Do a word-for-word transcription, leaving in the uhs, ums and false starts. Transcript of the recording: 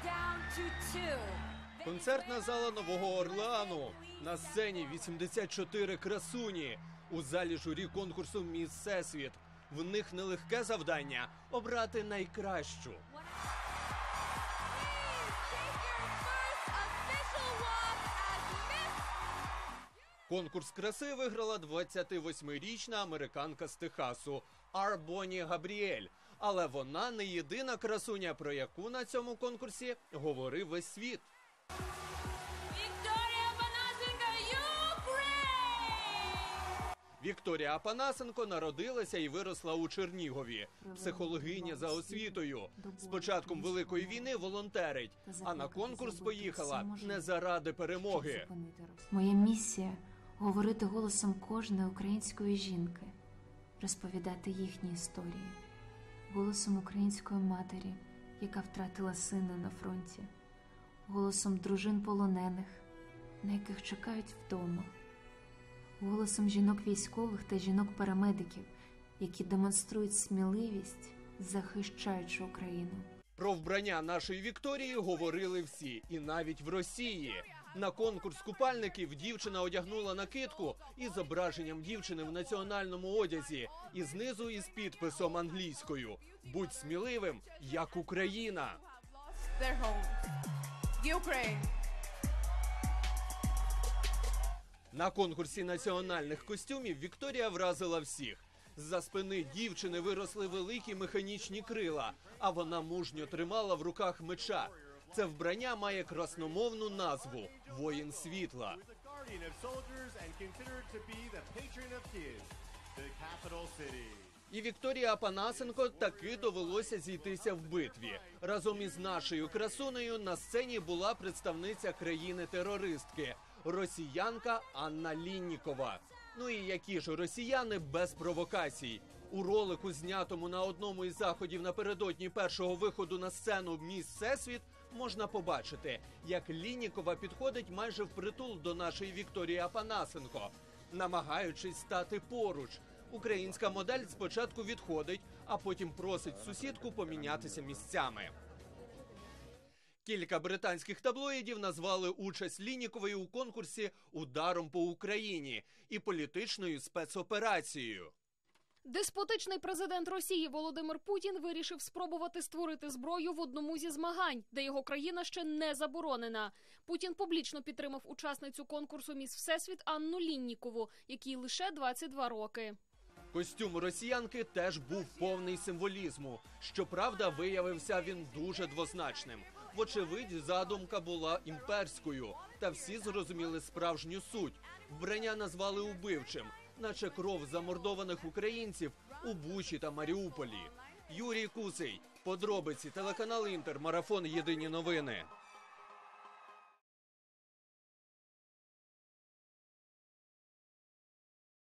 Концертна зала Нового Орлеану. На сцені вісімдесят чотири красуні. У залі журі конкурсу «Міс Всесвіт». В них нелегке завдання – обрати найкращу. Конкурс краси виграла двадцятивосьмирічна американка з Техасу Ар Боні Габріель. Але вона не єдина красуня, про яку на цьому конкурсі говорив весь світ. Вікторія Апанасенко народилася і виросла у Чернігові. Психологиня за освітою. З початком Великої війни волонтерить, а на конкурс поїхала не заради перемоги. Моя місія – говорити голосом кожної української жінки, розповідати їхні історії. Голосом української матері, яка втратила сина на фронті. Голосом дружин полонених, на яких чекають вдома. Голосом жінок-військових та жінок-парамедиків, які демонструють сміливість, захищаючи Україну. Про вбрання нашої Вікторії говорили всі, і навіть в Росії. На конкурс купальників дівчина одягнула накидку із зображенням дівчини в національному одязі і знизу із підписом англійською «Будь сміливим, як Україна». На конкурсі національних костюмів Вікторія вразила всіх. З-за спини дівчини виросли великі механічні крила, а вона мужньо тримала в руках меча. Це вбрання має красномовну назву «Воїн світла». І Вікторії Апанасенко таки довелося зійтися в битві. Разом із нашою красунею на сцені була представниця країни-терористки – росіянка Анна Ліннікова. Ну і які ж росіяни без провокацій? У ролику, знятому на одному із заходів напередодні першого виходу на сцену «Міс Всесвіт», можна побачити, як Ліннікова підходить майже впритул до нашої Вікторії Апанасенко, намагаючись стати поруч. Українська модель спочатку відходить, а потім просить сусідку помінятися місцями. Кілька британських таблоїдів назвали участь Ліннікової у конкурсі «Ударом по Україні» і політичною спецоперацією. Деспотичний президент Росії Володимир Путін вирішив спробувати створити зброю в одному зі змагань, де його країна ще не заборонена. Путін публічно підтримав учасницю конкурсу «Міс Всесвіт» Анну Ліннікову, якій лише двадцять два роки. Костюм росіянки теж був повний символізму. Щоправда, виявився він дуже двозначним. Вочевидь, задумка була імперською, та всі зрозуміли справжню суть. Вбрання назвали убивчим, наче кров замордованих українців у Бучі та Маріуполі. Юрій Кусий, подробиці, телеканал «Інтер», марафон «Єдині новини».